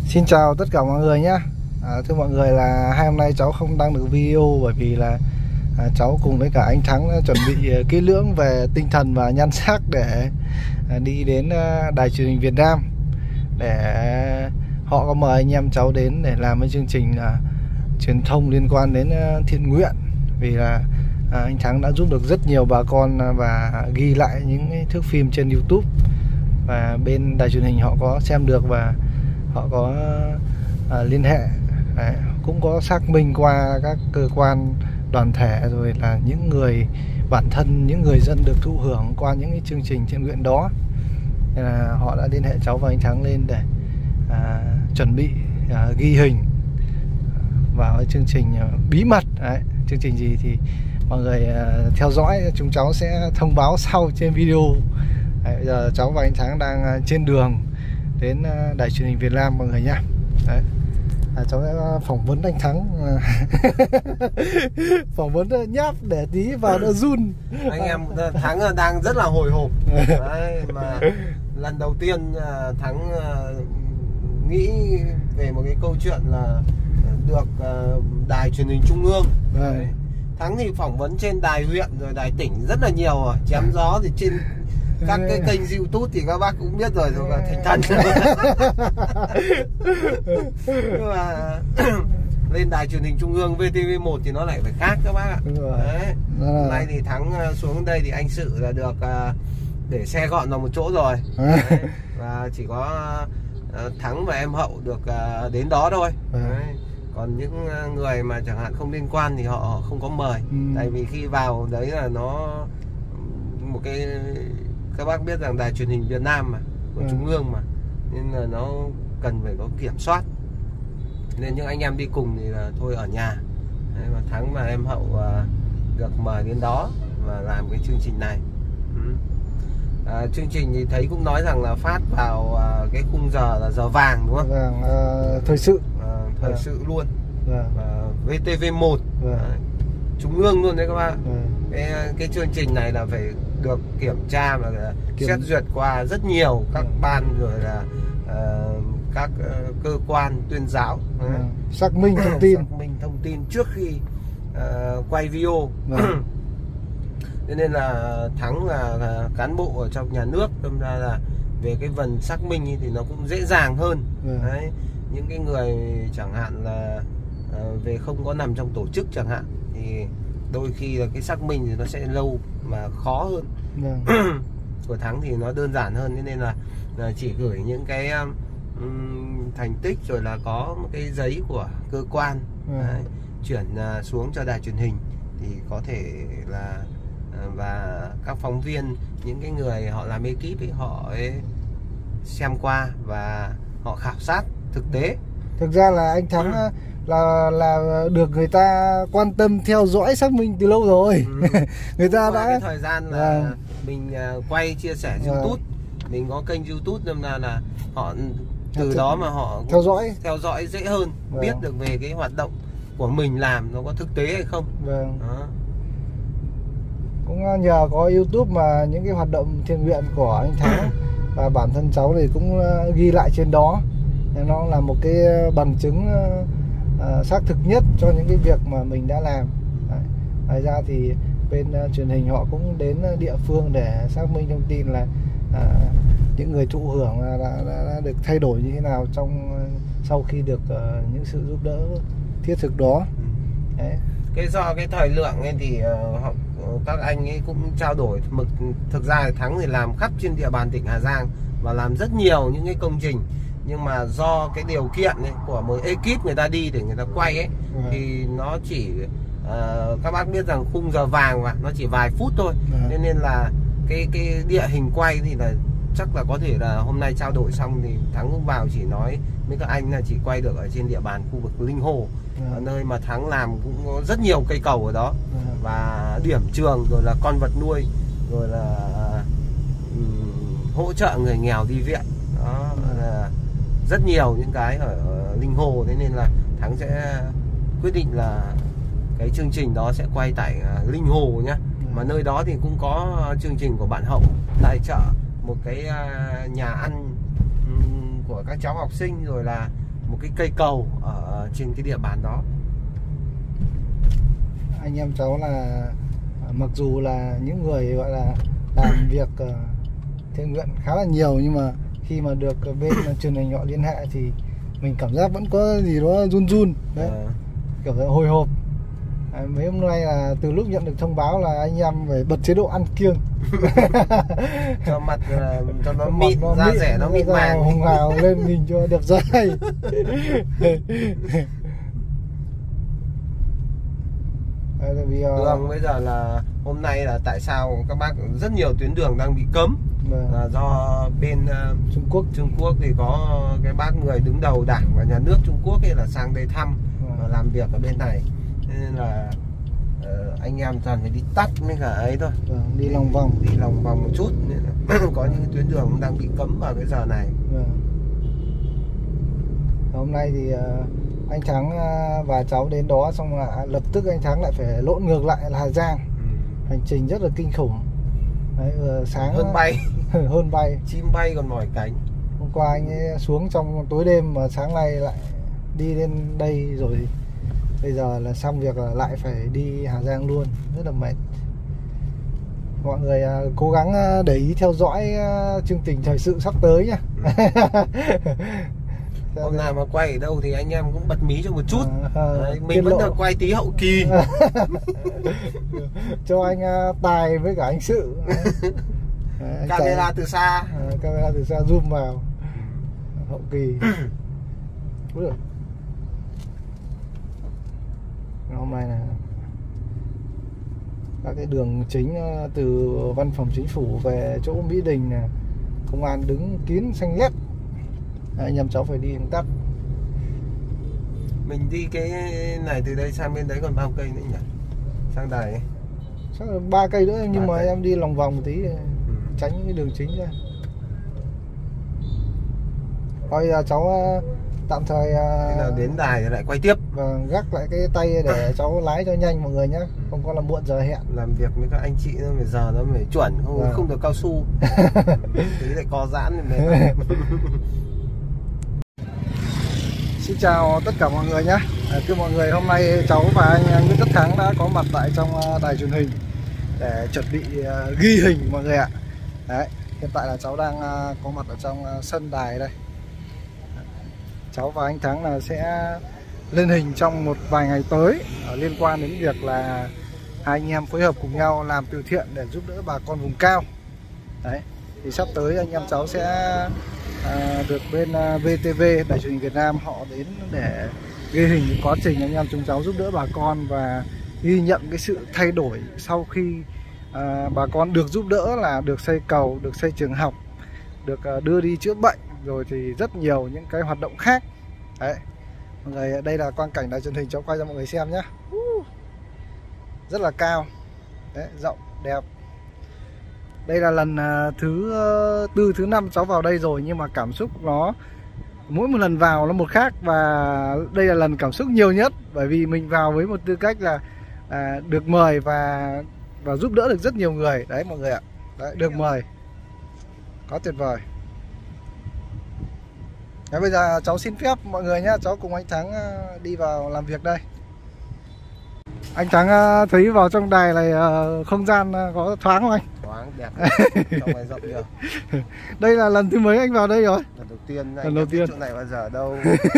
Xin chào tất cả mọi người nhé. Thưa mọi người là hôm nay cháu không đăng được video bởi vì là cháu cùng với cả anh Thắng đã chuẩn bị kỹ lưỡng về tinh thần và nhan sắc để đi đến đài truyền hình Việt Nam, để họ có mời anh em cháu đến để làm cái chương trình truyền thông liên quan đến thiện nguyện. Vì là anh Thắng đã giúp được rất nhiều bà con và ghi lại những cái thước phim trên YouTube, và bên đài truyền hình họ có xem được và họ có liên hệ. Đấy, cũng có xác minh qua các cơ quan đoàn thể rồi là những người bản thân, những người dân được thụ hưởng qua những cái chương trình thiện nguyện đó. Nên là họ đã liên hệ cháu và anh Thắng lên để chuẩn bị ghi hình vào cái chương trình bí mật. Đấy, chương trình gì thì mọi người theo dõi, chúng cháu sẽ thông báo sau trên video. Đấy, bây giờ cháu và anh Thắng đang trên đường đến đài truyền hình Việt Nam mọi người nhá. Đấy, cháu sẽ phỏng vấn anh Thắng. Phỏng vấn nháp để tí vào nó run. Anh em Thắng đang rất là hồi hộp. Đấy, mà lần đầu tiên Thắng nghĩ về một cái câu chuyện là được đài truyền hình trung ương. Đấy. Thắng thì phỏng vấn trên đài huyện rồi đài tỉnh rất là nhiều rồi. Chém gió thì trên các cái kênh YouTube thì các bác cũng biết rồi, rồi là thành thần. Nhưng mà lên đài truyền hình trung ương VTV1 thì nó lại phải khác các bác ạ. Đấy. Hôm nay thì Thắng xuống đây thì anh Sự là được để xe gọn vào một chỗ rồi. Đấy. Và chỉ có Thắng và em Hậu được đến đó thôi. Đấy. Còn những người mà chẳng hạn không liên quan thì họ không có mời. Tại vì khi vào đấy là nó một cái, các bác biết rằng đài truyền hình Việt Nam mà của trung ương mà, nên là nó cần phải có kiểm soát, nên những anh em đi cùng thì là thôi ở nhà. Đấy, mà Thắng và em Hậu được mời đến đó và làm cái chương trình này. Chương trình thì thấy cũng nói rằng là phát vào cái khung giờ là giờ vàng đúng không? Vâng, thời sự. Thời sự luôn. VTV1 trung ương luôn đấy các bạn. Cái chương trình này là phải được kiểm tra và xét duyệt qua rất nhiều các ban rồi là các cơ quan tuyên giáo. Xác minh thông tin. Xác minh thông tin trước khi quay video. Nên là Thắng là cán bộ ở trong nhà nước, đâm ra là về cái phần xác minh thì nó cũng dễ dàng hơn. Đấy, những cái người chẳng hạn là về không có nằm trong tổ chức chẳng hạn thì đôi khi là cái xác minh thì nó sẽ lâu mà khó hơn. Của Thắng thì nó đơn giản hơn, nên là chỉ gửi những cái thành tích rồi là có một cái giấy của cơ quan. Đấy, chuyển xuống cho đài truyền hình thì có thể là và các phóng viên, những cái người họ làm ekip ấy, họ ấy xem qua và họ khảo sát thực tế. Thực ra là anh Thắng là được người ta quan tâm theo dõi xác minh từ lâu rồi. Người ta đã cái thời gian là mình quay chia sẻ YouTube, mình có kênh YouTube, nên là họ từ đó mà họ theo dõi dễ hơn, biết được về cái hoạt động của mình làm nó có thực tế hay không. Đó. Cũng nhờ có YouTube mà những cái hoạt động thiện nguyện của anh Thắng và bản thân cháu thì cũng ghi lại trên đó. Nó là một cái bằng chứng xác thực nhất cho những cái việc mà mình đã làm. Ngoài ra thì bên truyền hình họ cũng đến địa phương để xác minh thông tin là những người thụ hưởng đã được thay đổi như thế nào sau khi được những sự giúp đỡ thiết thực đó. Đấy. Cái do cái thời lượng ấy thì các anh ấy cũng trao đổi thực ra thì Thắng thì làm khắp trên địa bàn tỉnh Hà Giang và làm rất nhiều những cái công trình, nhưng mà do cái điều kiện ấy, của một ekip người ta đi để người ta quay ấy, thì nó chỉ các bác biết rằng khung giờ vàng mà nó chỉ vài phút thôi. Nên là cái địa hình quay thì là chắc là có thể là hôm nay trao đổi xong thì Thắng cũng vào chỉ nói với các anh là chỉ quay được ở trên địa bàn khu vực Linh Hồ, ở nơi mà Thắng làm cũng có rất nhiều cây cầu ở đó, và điểm trường rồi là con vật nuôi, rồi là hỗ trợ người nghèo đi viện. Đó là rất nhiều những cái ở Linh Hồ. Thế nên là Thắng sẽ quyết định là cái chương trình đó sẽ quay tại Linh Hồ nhá. Mà nơi đó thì cũng có chương trình của bạn Hậu tài trợ một cái nhà ăn của các cháu học sinh, rồi là một cái cây cầu ở trên cái địa bàn đó. Anh em cháu là mặc dù là những người gọi là làm việc thiện nguyện khá là nhiều, nhưng mà khi mà được bên truyền hình họ liên hệ thì mình cảm giác vẫn có gì đó run run đấy, kiểu hồi hộp. Mấy hôm nay là từ lúc nhận được thông báo là anh em phải bật chế độ ăn kiêng cho mặt cho nó mịn, da rẻ nó mịn màng, hồng hào lên mình cho đẹp dai. Đường bây giờ là hôm nay là tại sao các bác rất nhiều tuyến đường đang bị cấm là do bên Trung Quốc thì có cái bác người đứng đầu Đảng và Nhà nước Trung Quốc ấy là sang đây thăm và làm việc ở bên này, nên là anh em toàn phải đi tắt với cả ấy thôi, đi lòng vòng một chút, nên là có những tuyến đường đang bị cấm vào cái giờ này. Hôm nay thì anh Thắng và cháu đến đó xong là lập tức anh Thắng lại phải lộn ngược lại là Hà Giang. Hành trình rất là kinh khủng. Đấy, sáng hơn bay chim bay còn mỏi cánh. Hôm qua anh ấy xuống trong tối đêm mà sáng nay lại đi lên đây rồi, bây giờ là xong việc là lại phải đi Hà Giang luôn, rất là mệt. Mọi người cố gắng để ý theo dõi chương trình thời sự sắp tới nhá. Hôm nào mà quay ở đâu thì anh em cũng bật mí cho một chút. Đấy, mình vẫn được quay tí hậu kỳ. Cho anh Tài với cả anh Sự. Camera từ xa. Camera từ xa zoom vào hậu kỳ. Hôm nay là các cái đường chính từ văn phòng chính phủ về chỗ Mỹ Đình này, công an đứng kín xanh lét. Anh em cháu phải đi đường tắt. Mình đi cái này từ đây sang bên đấy còn bao cây nữa nhỉ? Sang đài ấy. Chắc là 3 cây nữa, nhưng mà em đi lòng vòng một tí tránh cái đường chính ra. Thôi cháu tạm thời nào đến đài thì lại quay tiếp và gác lại cái tay để cháu lái cho nhanh mọi người nhé, không có làm muộn giờ hẹn. Làm việc với các anh chị nó phải giờ nó phải chuẩn, không được cao su. Tí lại co giãn thì Xin chào tất cả mọi người nhé. Thưa mọi người, hôm nay cháu và anh Nguyễn Tất Thắng đã có mặt tại trong đài truyền hình để chuẩn bị ghi hình mọi người ạ. Đấy, hiện tại là cháu đang có mặt ở trong sân đài đây. Cháu và anh Thắng là sẽ lên hình trong một vài ngày tới liên quan đến việc là hai anh em phối hợp cùng nhau làm từ thiện để giúp đỡ bà con vùng cao. Đấy, thì sắp tới anh em cháu sẽ được bên VTV, Đài truyền hình Việt Nam họ đến để ghi hình quá trình anh em chúng cháu giúp đỡ bà con và ghi nhận cái sự thay đổi sau khi bà con được giúp đỡ, là được xây cầu, được xây trường học, được đưa đi chữa bệnh, rồi thì rất nhiều những cái hoạt động khác. Đấy, mọi người, đây là quang cảnh đài truyền hình cháu quay cho mọi người xem nhé. Rất là cao. Đấy, rộng, đẹp. Đây là lần thứ 4, thứ 5 cháu vào đây rồi, nhưng mà cảm xúc nó mỗi một lần vào nó một khác, và đây là lần cảm xúc nhiều nhất, bởi vì mình vào với một tư cách là được mời và giúp đỡ được rất nhiều người. Đấy mọi người ạ. Đấy, được mời. Có tuyệt vời. Đấy, bây giờ cháu xin phép mọi người nhé, cháu cùng anh Thắng đi vào làm việc đây. Anh Thắng thấy vào trong đài này không gian có thoáng không anh? Thoáng, đẹp. Trong này rộng nhiều. Đây là lần thứ mấy anh vào đây rồi? Lần đầu tiên. Lần đầu tiên. Chỗ này bao giờ đâu.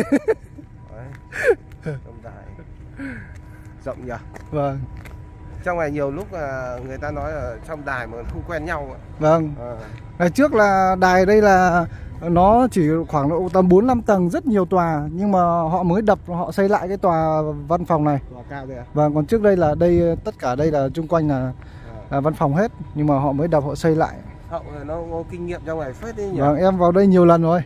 Trong đài rộng nhỉ? Vâng. Trong này nhiều lúc người ta nói là trong đài mà không quen nhau. Vâng. Ngày trước là đài đây là nó chỉ khoảng độ tầm 4-5 tầng, rất nhiều tòa, nhưng mà họ mới đập, họ xây lại cái tòa văn phòng này. Tòa cao đây à? Vâng, còn trước đây là tất cả đây là chung quanh là văn phòng hết, nhưng mà họ mới đập, họ xây lại. Hậu nó có kinh nghiệm trong này phết đấy nhỉ? Vâng, em vào đây nhiều lần rồi.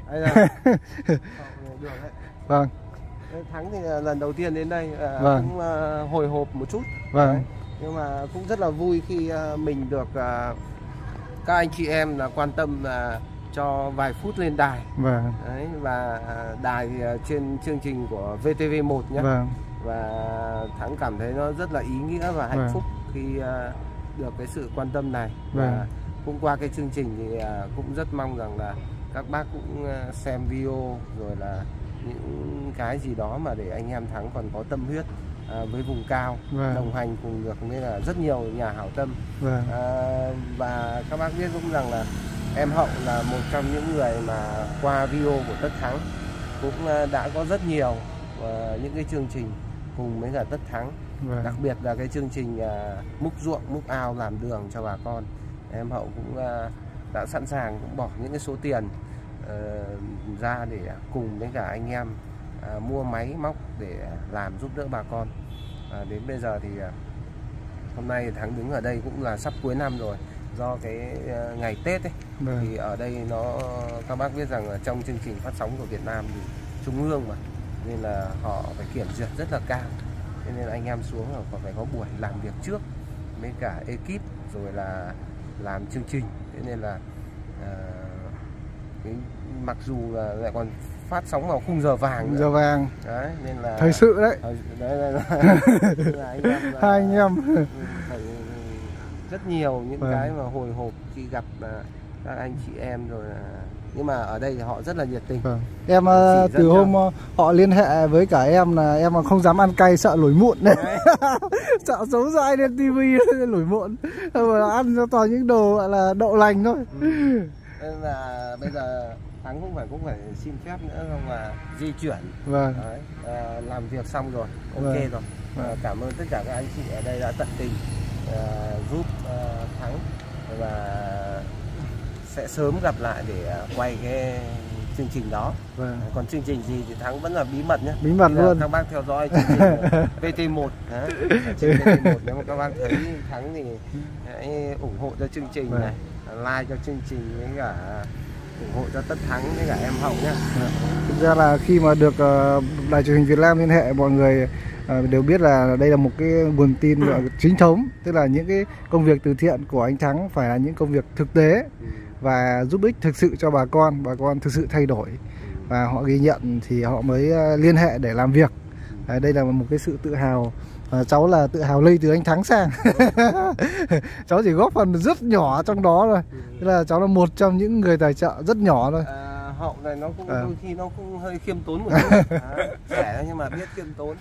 Vâng. Thắng thì lần đầu tiên đến đây vâng. Cũng hồi hộp một chút. Vâng. Đấy. Nhưng mà cũng rất là vui khi mình được các anh chị em là quan tâm cho vài phút lên đài. Vâng. Đấy, và đài trên chương trình của VTV1 nhé. Vâng. Và Thắng cảm thấy nó rất là ý nghĩa và hạnh phúc khi được cái sự quan tâm này. Và cũng qua cái chương trình thì cũng rất mong rằng là các bác cũng xem video, rồi là những những cái gì đó mà để anh em Thắng còn có tâm huyết với vùng cao, đồng hành cùng được với là rất nhiều nhà hảo tâm. Và các bác biết cũng rằng là em Hậu là một trong những người mà qua video của Tất Thắng cũng đã có rất nhiều những cái chương trình cùng với cả Tất Thắng, đặc biệt là cái chương trình múc ruộng, múc ao, làm đường cho bà con. Em Hậu cũng đã sẵn sàng cũng bỏ những cái số tiền ra để cùng với cả anh em mua máy móc để làm giúp đỡ bà con. Đến bây giờ thì hôm nay Thắng đứng ở đây cũng là sắp cuối năm rồi, do cái ngày Tết ấy, thì ở đây nó các bác biết rằng là trong chương trình phát sóng của Việt Nam thì Trung ương mà, nên là họ phải kiểm duyệt rất là cao, nên anh em xuống là còn phải có buổi làm việc trước với cả ekip rồi là làm chương trình. Thế nên là mặc dù là lại còn phát sóng vào khung giờ vàng nữa. Giờ vàng đấy, nên là thời sự đấy. Đấy là anh em hai anh em phải rất nhiều những cái mà hồi hộp khi gặp các anh chị em rồi nhưng mà ở đây thì họ rất là nhiệt tình. Em từ hôm họ liên hệ với cả em là em mà không dám ăn cay, sợ nổi mụn này. Sợ xấu dai lên tivi nổi mụn, mà ăn cho toàn những đồ gọi là đậu lành thôi. Nên là bây giờ Thắng cũng phải xin phép nữa không mà di chuyển. Đấy, làm việc xong rồi, ok rồi. Cảm ơn tất cả các anh chị ở đây đã tận tình giúp Thắng, và sẽ sớm gặp lại để quay cái chương trình đó. Còn chương trình gì thì Thắng vẫn là bí mật nhé. Bí mật luôn. Các bác theo dõi chương trình VT1 trên VT1, nếu mà các bác thấy Thắng thì hãy ủng hộ cho chương trình này, like cho chương trình với cả ủng hộ cho Tất Thắng với cả em Hậu nhé. Thực ra là khi mà được Đài Truyền hình Việt Nam liên hệ, mọi người đều biết là đây là một cái nguồn tin chính thống, tức là những cái công việc từ thiện của anh Thắng phải là những công việc thực tế và giúp ích thực sự cho bà con thực sự thay đổi và họ ghi nhận thì họ mới liên hệ để làm việc. Đây là một cái sự tự hào, cháu là tự hào lây từ anh Thắng sang. Cháu chỉ góp phần rất nhỏ trong đó thôi, tức là cháu là một trong những người tài trợ rất nhỏ thôi. Hậu này nó cũng đôi khi nó cũng hơi khiêm tốn một chút, trẻ nhưng mà biết khiêm tốn.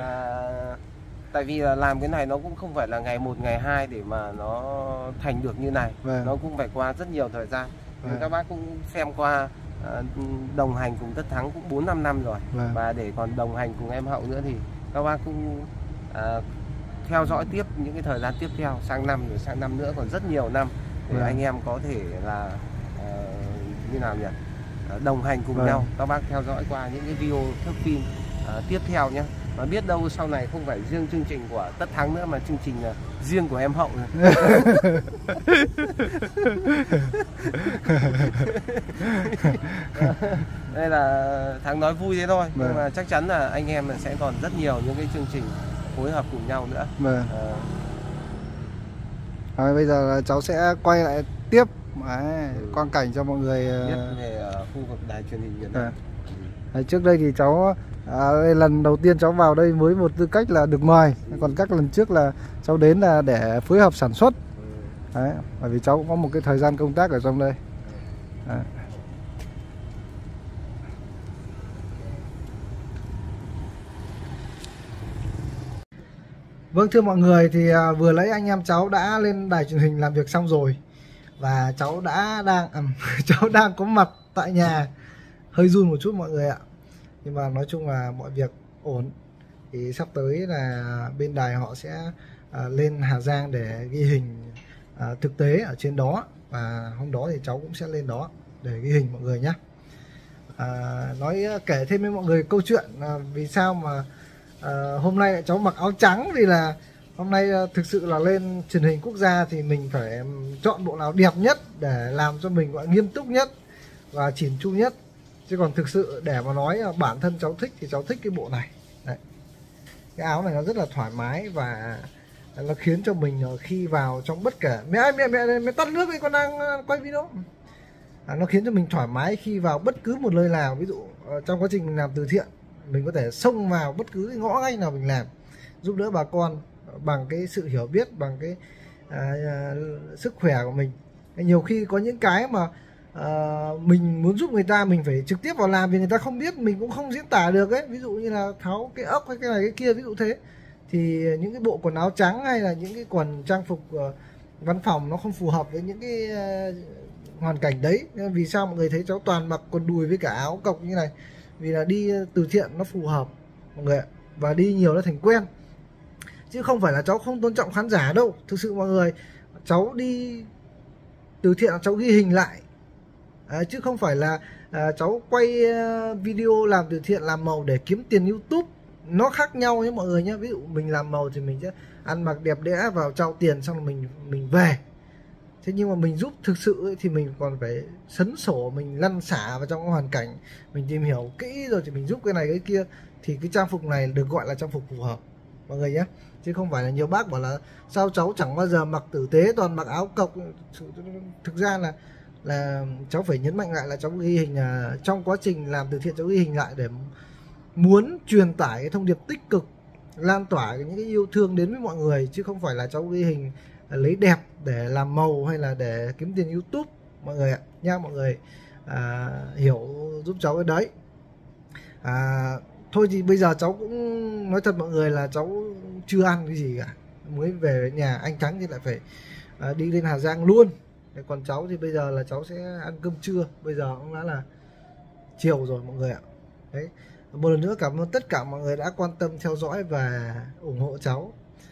Tại vì là làm cái này nó cũng không phải là ngày 1 ngày 2 để mà nó thành được như này, nó cũng phải qua rất nhiều thời gian. Các bác cũng xem qua đồng hành cùng Tất Thắng cũng 4-5 năm rồi, và để còn đồng hành cùng em Hậu nữa thì các bác cũng theo dõi tiếp những cái thời gian tiếp theo, sang năm rồi sang năm nữa, còn rất nhiều năm để anh em có thể là như nào nhỉ, đồng hành cùng nhau. Các bác theo dõi qua những cái video thước phim tiếp theo nhé. Mà biết đâu sau này không phải riêng chương trình của Tất Thắng nữa mà chương trình riêng của em Hậu này. Đây là Thắng nói vui thế thôi, nhưng mà chắc chắn là anh em sẽ còn rất nhiều những cái chương trình phối hợp cùng nhau nữa. Bây giờ là cháu sẽ quay lại tiếp quang cảnh cho mọi người biết về khu vực Đài Truyền hình Việt Nam. Trước đây thì cháu lần đầu tiên cháu vào đây với một tư cách là được mời, còn các lần trước là cháu đến là để phối hợp sản xuất. Đấy, bởi vì cháu cũng có một cái thời gian công tác ở trong đây. Vâng, thưa mọi người, thì vừa lấy anh em cháu đã lên đài truyền hình làm việc xong rồi, và cháu đang có mặt tại nhà, hơi run một chút mọi người ạ, nhưng mà nói chung là mọi việc ổn. Thì sắp tới là bên đài họ sẽ lên Hà Giang để ghi hình thực tế ở trên đó, và hôm đó thì cháu cũng sẽ lên đó để ghi hình mọi người nhé. Kể thêm với mọi người câu chuyện vì sao mà hôm nay cháu mặc áo trắng, vì là hôm nay thực sự là lên truyền hình quốc gia thì mình phải chọn bộ nào đẹp nhất để làm cho mình gọi nghiêm túc nhất và chỉn chu nhất. Chứ còn thực sự để mà nói bản thân cháu thích thì cháu thích cái bộ này. Đấy. Cái áo này nó rất là thoải mái và nó khiến cho mình khi vào trong bất kể mẹ tắt nước đi, con đang quay video. Nó khiến cho mình thoải mái khi vào bất cứ một nơi nào. Ví dụ trong quá trình mình làm từ thiện, mình có thể xông vào bất cứ cái ngõ ngách nào mình làm, giúp đỡ bà con bằng cái sự hiểu biết, bằng cái sức khỏe của mình. Nhiều khi có những cái mà mình muốn giúp người ta mình phải trực tiếp vào làm, vì người ta không biết mình cũng không diễn tả được ấy. Ví dụ như là tháo cái ốc hay cái này cái kia, ví dụ thế, thì những cái bộ quần áo trắng hay là những cái quần trang phục văn phòng nó không phù hợp với những cái hoàn cảnh đấy. Nên vì sao mọi người thấy cháu toàn mặc quần đùi với cả áo cộc như này? Vì là đi từ thiện nó phù hợp mọi người ạ, và đi nhiều nó thành quen, chứ không phải là cháu không tôn trọng khán giả đâu. Thực sự mọi người, cháu đi từ thiện cháu ghi hình lại, chứ không phải là cháu quay video làm từ thiện làm màu để kiếm tiền YouTube. Nó khác nhau nhé mọi người nhé. Ví dụ mình làm màu thì mình sẽ ăn mặc đẹp đẽ vào trao tiền xong rồi mình về. Thế nhưng mà mình giúp thực sự ấy, thì mình còn phải sấn sổ, mình lăn xả vào trong cái hoàn cảnh, mình tìm hiểu kỹ rồi thì mình giúp cái này cái kia, thì cái trang phục này được gọi là trang phục phù hợp mọi người nhé. Chứ không phải là nhiều bác bảo là sao cháu chẳng bao giờ mặc tử tế, toàn mặc áo cộc. Thực ra là cháu phải nhấn mạnh lại là cháu ghi hình, trong quá trình làm từ thiện cháu ghi hình lại để muốn truyền tải cái thông điệp tích cực, lan tỏa những cái yêu thương đến với mọi người, chứ không phải là cháu ghi hình lấy đẹp để làm màu hay là để kiếm tiền YouTube mọi người ạ nha. Mọi người hiểu giúp cháu cái đấy. Thôi thì bây giờ cháu cũng nói thật mọi người là cháu chưa ăn cái gì cả, mới về nhà anh Thắng thì lại phải đi lên Hà Giang luôn. Còn cháu thì bây giờ là cháu sẽ ăn cơm trưa, bây giờ cũng đã là chiều rồi mọi người ạ. Đấy, một lần nữa cảm ơn tất cả mọi người đã quan tâm theo dõi và ủng hộ cháu.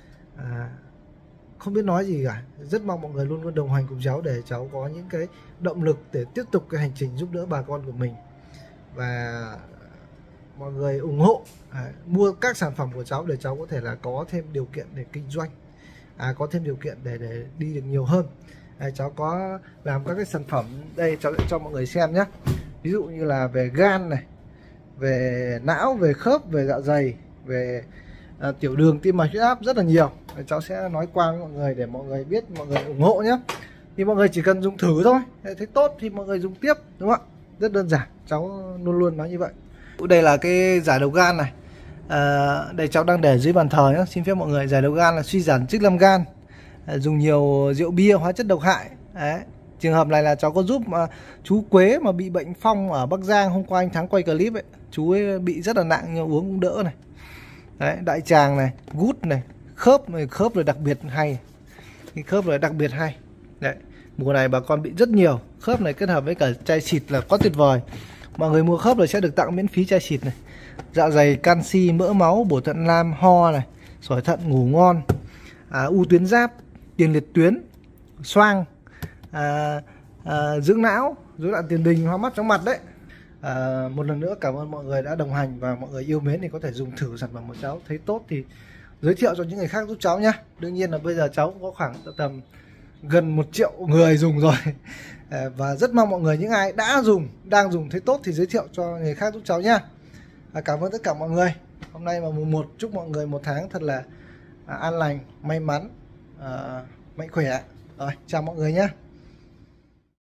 Không biết nói gì cả, rất mong mọi người luôn luôn đồng hành cùng cháu để cháu có những cái động lực để tiếp tục cái hành trình giúp đỡ bà con của mình. Và mọi người ủng hộ mua các sản phẩm của cháu để cháu có thể là có thêm điều kiện để kinh doanh, có thêm điều kiện để đi được nhiều hơn. Cháu có làm các cái sản phẩm đây, cháu sẽ cho mọi người xem nhé. Ví dụ như là về gan này, về não, về khớp, về dạ dày, về tiểu đường, tim mạch, huyết áp, rất là nhiều. Cháu sẽ nói qua với mọi người để mọi người biết, mọi người ủng hộ nhé. Thì mọi người chỉ cần dùng thử thôi, thấy tốt thì mọi người dùng tiếp, đúng không ạ? Rất đơn giản, cháu luôn luôn nói như vậy. Đây là cái giải độc gan này, đây cháu đang để dưới bàn thờ nhé. Xin phép mọi người, giải độc gan là suy giảm chức năng gan, dùng nhiều rượu bia, hóa chất độc hại. Đấy. Trường hợp này là cháu có giúp mà chú Quế mà bị bệnh phong ở Bắc Giang, hôm qua anh Thắng quay clip ấy, chú ấy bị rất là nặng nhưng uống cũng đỡ này. Đấy, đại tràng này, gút này, khớp này, khớp rồi đặc biệt hay. Cái khớp rồi đặc biệt hay. Đấy, mùa này bà con bị rất nhiều. Khớp này kết hợp với cả chai xịt là quá tuyệt vời. Mọi người mua khớp rồi sẽ được tặng miễn phí chai xịt này. Dạ dày, canxi, mỡ máu, bổ thận lam, ho này, sỏi thận, ngủ ngon, u tuyến giáp, tiền liệt tuyến, xoang, dưỡng não, rối loạn tiền đình, hoa mắt, chóng mặt đấy. Một lần nữa cảm ơn mọi người đã đồng hành và mọi người yêu mến thì có thể dùng thử sản phẩm của cháu, thấy tốt thì giới thiệu cho những người khác giúp cháu nhé. Đương nhiên là bây giờ cháu cũng có khoảng tầm gần 1 triệu người dùng rồi. Và rất mong mọi người, những ai đã dùng, đang dùng thấy tốt thì giới thiệu cho người khác giúp cháu nhé. Cảm ơn tất cả mọi người. Hôm nay là mùng 1, chúc mọi người một tháng thật là an lành, may mắn, mạnh khỏe. Rồi, chào mọi người nhé.